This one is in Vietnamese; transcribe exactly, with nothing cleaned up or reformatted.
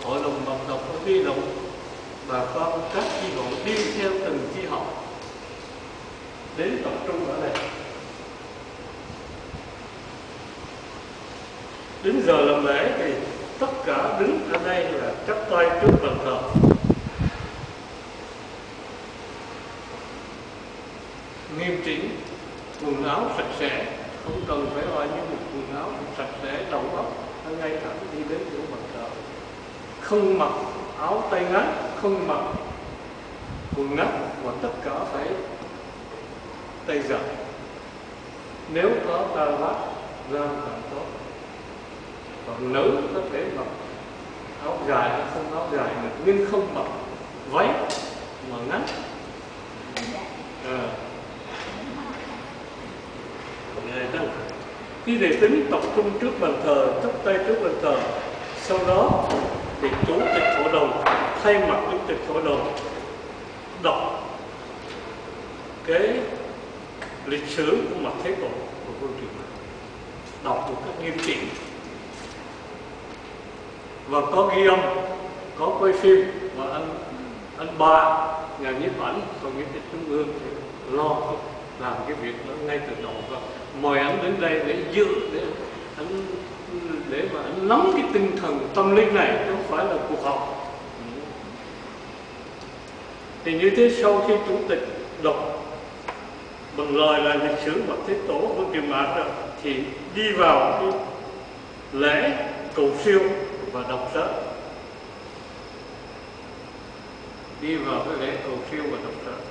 hội đồng vận động và huy động bà con các chi hội đi theo từng chi hội đến tập trung ở đây. Đến giờ làm lễ thì tất cả đứng ở đây là chắp tay trước bàn thờ. Nghiêm chỉnh, quần áo sạch sẽ, không cần phải hỏi những một quần áo sạch sẽ, đầu óc ngay thẳng đi đến chỗ bàn thờ. Không mặc áo tay ngắn, không mặc quần ngắn, và tất cả phải tay dài. Nếu có ta vát ra càng tốt. Còn nữ có thể mặc áo dài hay không áo dài được, nhưng không mặc váy mà ngắn. À. Khi đệ tính tập trung trước bàn thờ, chắp tay trước bàn thờ, sau đó thì chủ tịch hội đồng thay mặt chủ tịch hội đồng đọc cái lịch sử của mặt Thế Tổ của Vương Triều Mạc, đọc một cách nghiêm chỉnh và có ghi âm, có quay phim, và anh anh ba nhà nhiếp ảnh và nhiếp ảnh trung ương thì lo làm cái việc đó ngay từ đầu, và mời anh đến đây để dự, để anh để mà anh nắm cái tinh thần tâm linh này, chứ không phải là cuộc họp. Thì như thế, sau khi chủ tịch đọc bằng lời là lịch sử Mặt Thế Tổ Vương Triều Mạc rồi, thì đi vào cái lễ cầu siêu và đọc sớ. Đi vào cái lễ cầu siêu và đọc sớ.